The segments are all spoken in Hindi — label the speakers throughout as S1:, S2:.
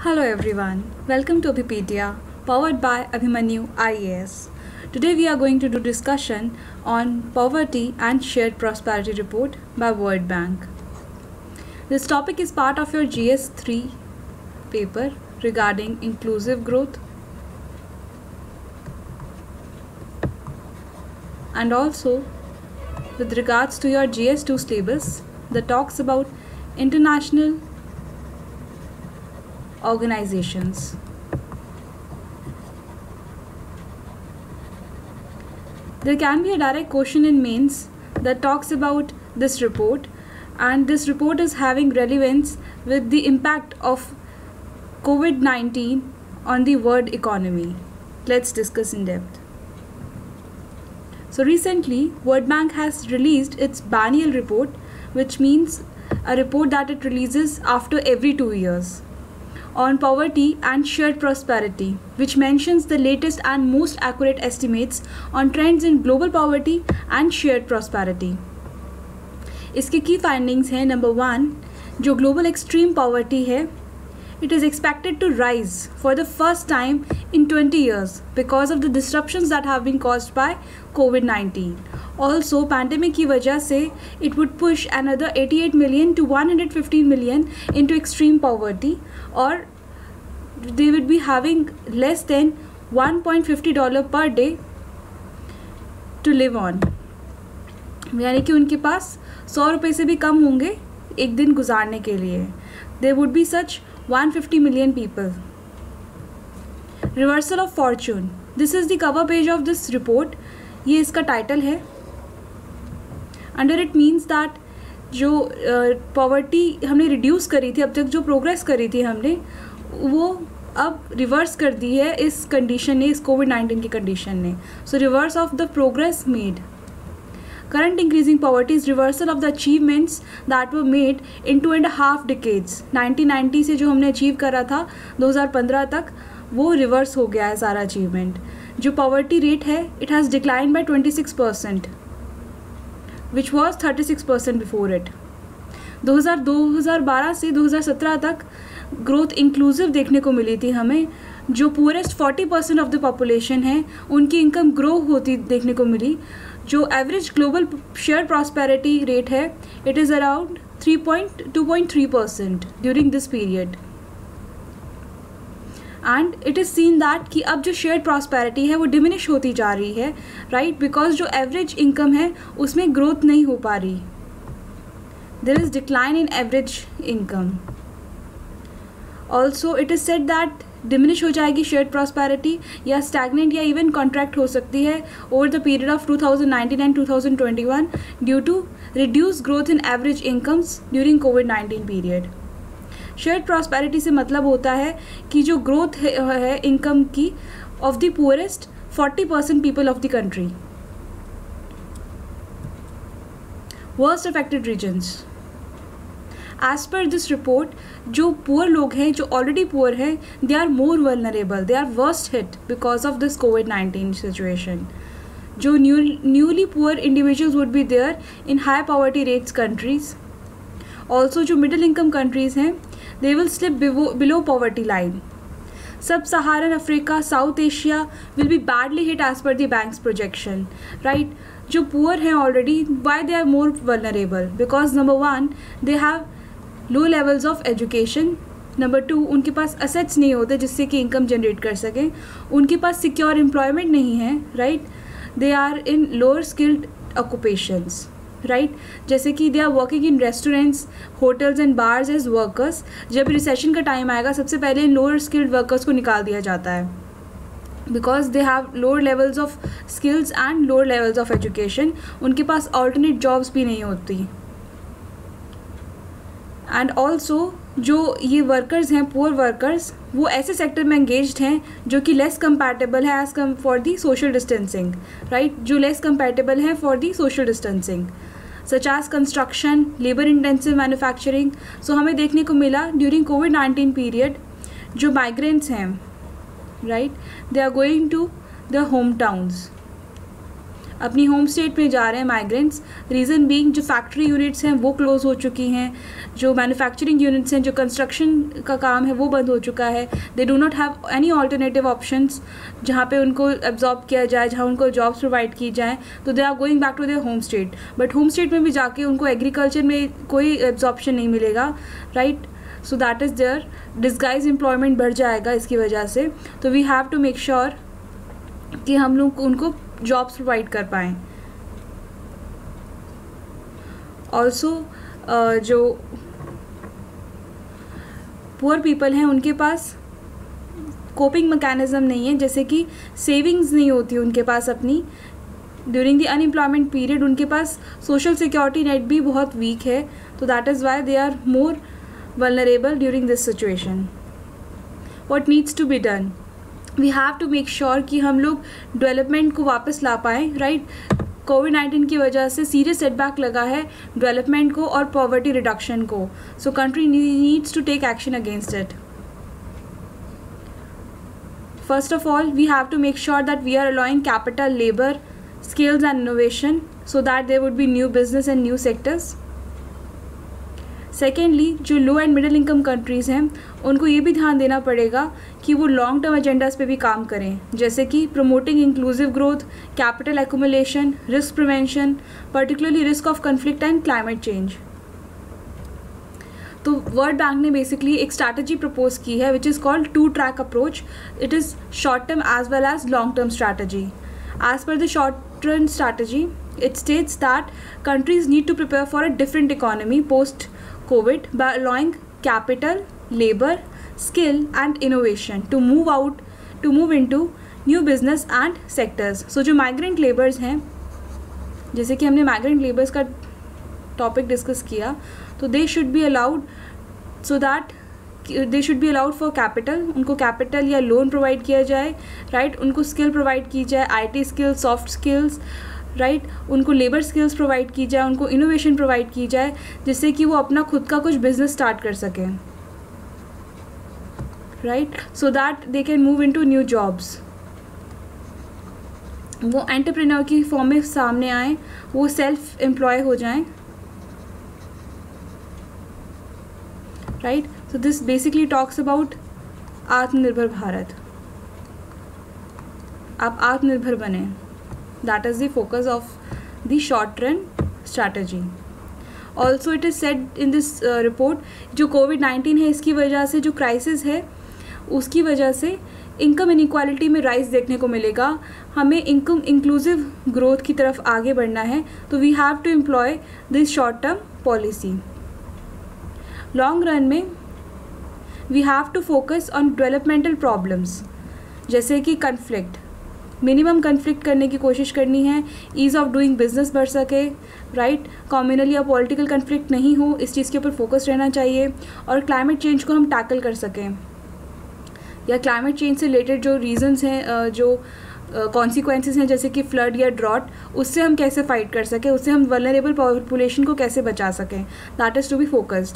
S1: Hello everyone, welcome to Abhipedia, powered by Abhimanyu IAS. Today we are going to do discussion on Poverty and Shared Prosperity Report by World Bank. This topic is part of your GS3 paper regarding inclusive growth and also with regards to your GS2 syllabus that talks about international organizations. There can be a direct question in mains that talks about this report, and this report is having relevance with the impact of COVID-19 on the world economy. Let's discuss in depth. So recently, World Bank has released its biennial report, which means a report that it releases after every 2 years, on poverty and shared prosperity, which mentions the latest and most accurate estimates on trends in global poverty and shared prosperity. इसके की फाइंडिंग्स हैं नंबर 1, जो ग्लोबल एक्सट्रीम पॉवर्टी है, it is expected to rise for the first time in 20 years because of the disruptions that have been caused by COVID-19. Also, pandemic की वजह से it would push another 88 million to 115 million into extreme poverty, or they would be having less than $1.50 per day to live on. यानी कि उनके पास 100 रुपये से भी कम होंगे एक दिन गुजारने के लिए. There would be such 150 million people. Reversal of fortune. This is the cover page of this report. ये इसका टाइटल है. Under it means that जो पॉवर्टी हमने रिड्यूस करी थी, अब तक जो प्रोग्रेस करी थी हमने, वो अब रिवर्स कर दी है इस कंडीशन ने, इस कोविड-19 की कंडीशन ने. So reverse of the progress made. Current increasing poverty is reversal of the achievements that were made in 2.5 decades. 1990 से जो हमने अचीव करा था 2015 तक, वो रिवर्स हो गया है सारा अचीवमेंट. जो पॉवर्टी रेट है, it has declined by 26%, which was 36% before it. 2012 से 2017 तक ग्रोथ इंक्लूसिव देखने को मिली थी हमें. जो पुअरेस्ट 40% ऑफ द पॉपुलेशन है, उनकी इनकम ग्रो होती देखने को मिली. जो average global share prosperity rate है, it is around 2.3% during this period. And it is seen that कि अब जो शेयर प्रॉस्पेरिटी है वो डिमिनिश होती जा रही है, राइट, बिकॉज जो एवरेज इनकम है उसमें ग्रोथ नहीं हो पा रही. There is decline in average income. Also it is said that diminish हो जाएगी शेयर्ड प्रॉस्पेरिटी, या स्टैगनेंट या इवन कॉन्ट्रैक्ट हो सकती है over the period of 2019 and 2021 due to reduce growth in average incomes during कोविड-19 पीरियड. शेयर्ड प्रॉस्पेरिटी से मतलब होता है कि जो ग्रोथ है इनकम की of the poorest 40% people of the country. Worst affected regions. As per this report, जो पुअर लोग हैं, जो ऑलरेडी पुअर हैं, they are more vulnerable, they are worst hit because of this कोविड-19 सिचुएशन. जो newly poor individuals would be there in high poverty rates countries. Also जो मिडिल इनकम कंट्रीज हैं, they will slip below poverty line. Sub Saharan Africa, South Asia will be badly hit as per the bank's projection, right. जो पुअर हैं already, why they are more vulnerable? Because number 1, they have low levels of education. Number 2, उनके पास असेट्स नहीं होते जिससे कि इनकम जनरेट कर सकें. उनके पास सिक्योर एम्प्लॉयमेंट नहीं है, right. They are in lower skilled occupations, right. जैसे कि they are working in restaurants, hotels and bars as workers. जब रिसेशन का टाइम आएगा, सबसे पहले इन लोअर स्किल्ड वर्कर्स को निकाल दिया जाता है, because they have lower levels of skills and lower levels of education. उनके पास ऑल्टरनेट जॉब्स भी नहीं होती. एंड ऑल्सो जो ये वर्कर्स हैं, पुअर वर्कर्स, वो ऐसे सेक्टर में एंगेज्ड हैं जो कि लेस कंपैटिबल है as come for the social distancing, right. जो लेस कंपैटिबल है for the social distancing, such as construction, labour intensive manufacturing. So हमें देखने को मिला ड्यूरिंग कोविड-19 पीरियड, जो माइग्रेंट्स हैं, right, they are going to the home towns. अपनी होम स्टेट में जा रहे हैं माइग्रेंट्स. रीज़न बीइंग जो फैक्ट्री यूनिट्स हैं वो क्लोज़ हो चुकी हैं, जो मैन्युफैक्चरिंग यूनिट्स हैं, जो कंस्ट्रक्शन का काम है वो बंद हो चुका है. They do not have any alternative options जहाँ पे उनको एब्जॉर्ब किया जाए, जहाँ उनको जॉब्स प्रोवाइड की जाए. तो they are going back to their home state. But home state में भी जाके उनको एग्रीकल्चर में कोई एब्जॉर्प्शन नहीं मिलेगा, right. So that is there. Disguise employment बढ़ जाएगा इसकी वजह से. तो we have to make sure कि हम लोग उनको जॉब्स प्रोवाइड कर पाएँ. ऑल्सो जो पुअर पीपल हैं उनके पास कोपिंग मैकेनिज़्म नहीं है, जैसे कि सेविंग्स नहीं होती उनके पास अपनी. ड्यूरिंग द अनएम्प्लॉयमेंट पीरियड उनके पास सोशल सिक्योरिटी नेट भी बहुत वीक है. तो that is why they are more vulnerable during this situation. What needs to be done? We have to make sure कि हम लोग डेवलपमेंट को वापस ला पाएँ, राइट. कोविड-19 की वजह से सीरियस सेटबैक लगा है डेवलपमेंट को और पॉवर्टी रिडक्शन को. So country needs to take action against it. First of all, we have to make sure that we are allowing capital, labor, skills and innovation so that there would be new business and new sectors. Secondly, जो low and middle income countries हैं उनको ये भी ध्यान देना पड़ेगा कि वो लॉन्ग टर्म एजेंडाज पे भी काम करें, जैसे कि promoting inclusive growth, capital accumulation, risk prevention, particularly risk of conflict and climate change. तो वर्ल्ड बैंक ने बेसिकली एक स्ट्रैटेजी प्रपोज की है which is called 2-track approach. It is short term as well as long term strategy. As per the short term strategy, it states that countries need to prepare for a different economy post COVID by allowing capital, labor, skill and innovation to move into new business and sectors. So जो migrant laborers हैं, जैसे कि हमने migrant laborers का टॉपिक डिस्कस किया, तो they should be allowed so that they should be allowed for capital. उनको कैपिटल या लोन प्रोवाइड किया जाए, राइट. उनको स्किल प्रोवाइड की जाए, IT skills, soft skills, right. उनको लेबर स्किल्स प्रोवाइड की जाए, उनको इनोवेशन प्रोवाइड की जाए, जिससे कि वो अपना खुद का कुछ बिजनेस स्टार्ट कर सकें, right. So that they can move into new jobs. वो एंटरप्रेन्योर की फॉर्म में सामने आए, वो सेल्फ एम्प्लॉय हो जाएं, right. So this basically talks about Atmanirbhar Bharat. आप आत्मनिर्भर बने. That is the focus of the short run strategy. Also it is said in this report, जो कोविड-19 है इसकी वजह से जो क्राइसिस है उसकी वजह से इनकम इनइक्वालिटी में राइज देखने को मिलेगा. हमें इनकम इंक्लूसिव ग्रोथ की तरफ आगे बढ़ना है. तो we have to employ this short term policy. Long run में we have to focus on developmental problems, जैसे कि कन्फ्लिक्ट. मिनिमम कन्फ्लिक्ट करने की कोशिश करनी है, ईज़ ऑफ डूइंग बिजनेस बढ़ सके, राइट. कम्युनल या पॉलिटिकल कन्फ्लिक्ट नहीं हो, इस चीज़ के ऊपर फोकस रहना चाहिए. और क्लाइमेट चेंज को हम टैकल कर सकें, या क्लाइमेट चेंज से रिलेटेड जो रीजंस हैं, जो कॉन्सिक्वेंसेस हैं, जैसे कि फ्लड या ड्रॉट, उससे हम कैसे फाइट कर सकें, उससे हम वल्नरेबल पॉपुलेशन को कैसे बचा सकें. That is to be focused.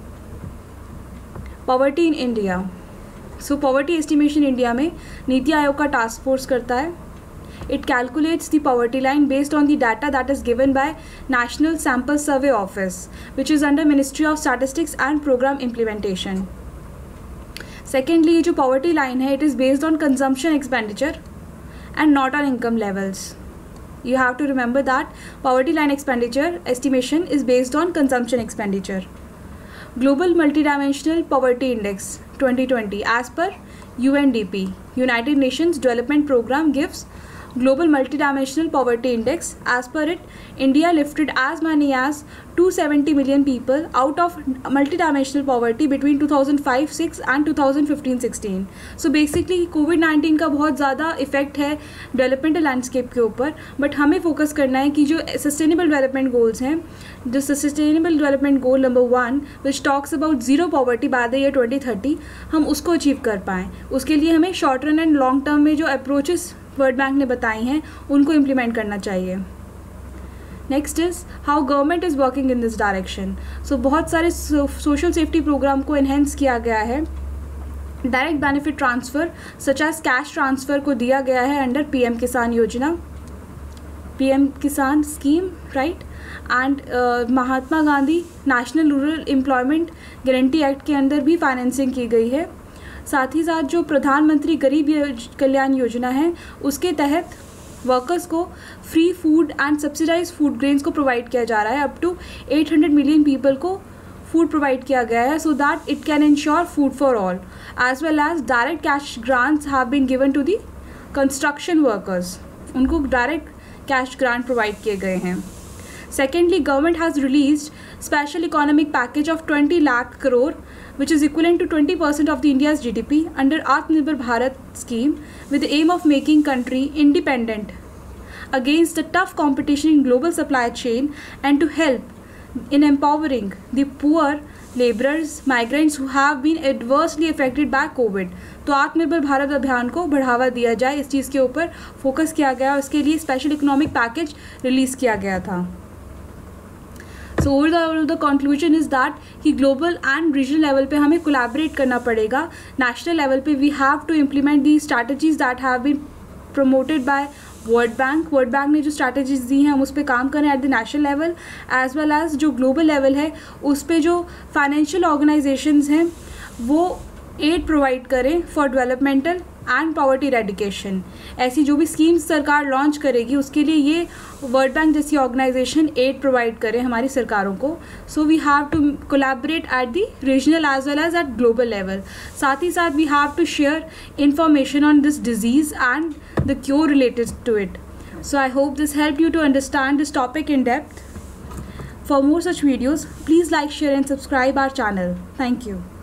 S1: Poverty in India. So poverty estimation India में नीति आयोग का टास्क फोर्स करता है. It calculates the poverty line based on the data that is given by national sample survey office which is under ministry of statistics and programme implementation. Secondly, ये जो पॉवर्टी लाइन है, it is based on consumption expenditure and not on income levels. You have to remember that poverty line expenditure estimation is based on consumption expenditure. Global Multidimensional Poverty Index 2020 as per UNDP, United Nations Development Program, gives Global Multidimensional Poverty Index. As per it, India lifted as many as 270 million people out of multidimensional poverty between 2005-06 and 2015-16. So basically कोविड-19 का बहुत ज़्यादा इफेक्ट है डेवलपमेंटल लैंडस्केप के ऊपर, बट हमें फोकस करना है कि जो सस्टेनेबल डेवलपमेंट गोल्स हैं, जो sustainable development goal number 1 which talks about zero poverty by the year 2030, हम उसको अचीव कर पाएँ. उसके लिए हमें short run and long term में जो अप्रोचेस वर्ल्ड बैंक ने बताई हैं उनको इम्प्लीमेंट करना चाहिए. Next is how government is working in this direction. So बहुत सारे सोशल सेफ्टी प्रोग्राम को इन्हेंस किया गया है. Direct benefit transfer such as cash transfer को दिया गया है अंडर PM किसान Yojana. PM Kisan scheme, right, and Mahatma Gandhi national rural employment guarantee act के अंदर भी फाइनेंसिंग की गई है। साथ ही साथ जो प्रधानमंत्री गरीब कल्याण योजना है उसके तहत वर्कर्स को free food and subsidize food grains को प्रोवाइड किया जा रहा है। अप टू 800 मिलियन पीपल को फूड प्रोवाइड किया गया है so that it can ensure food for all, as well as direct cash grants have been given to the construction workers, उनको डायरेक्ट कैश ग्रांट प्रोवाइड किए गए हैं। Secondly, government has released special economic package of 20 lakh crore, which is equivalent to 20% of the India's GDP under Atmanirbhar Bharat scheme, with the aim of making country independent against the tough competition in global supply chain and to help in empowering the poor laborers, migrants who have been adversely affected by COVID. तो आत्मनिर्भर भारत अभियान को बढ़ावा दिया जाए, इस चीज़ के ऊपर फोकस किया गया और इसके लिए स्पेशल इकोनॉमिक पैकेज रिलीज़ किया गया था। So overall the conclusion is that कि ग्लोबल एंड रीजनल लेवल पे हमें कोलैबोरेट करना पड़ेगा। नेशनल लेवल पे we have to implement the strategies that have been promoted by World bank ने जो स्ट्रैटेजीज दी हैं हम उस पर काम करें at the national level, as well as जो ग्लोबल लेवल है उस पर जो फाइनेंशियल ऑर्गेनाइजेशंस हैं वो एड प्रोवाइड करें for developmental and poverty eradication. ऐसी जो भी स्कीम्स सरकार लॉन्च करेगी उसके लिए ये वर्ल्ड बैंक जैसी ऑर्गेनाइजेशन एड प्रोवाइड करें हमारी सरकारों को। So we have to collaborate at the regional as well as at global level. साथ ही साथ we have to share information on this disease and the cure related to it. So I hope this help you to understand this topic in depth. For more such videos, please like, share and subscribe our channel. Thank you.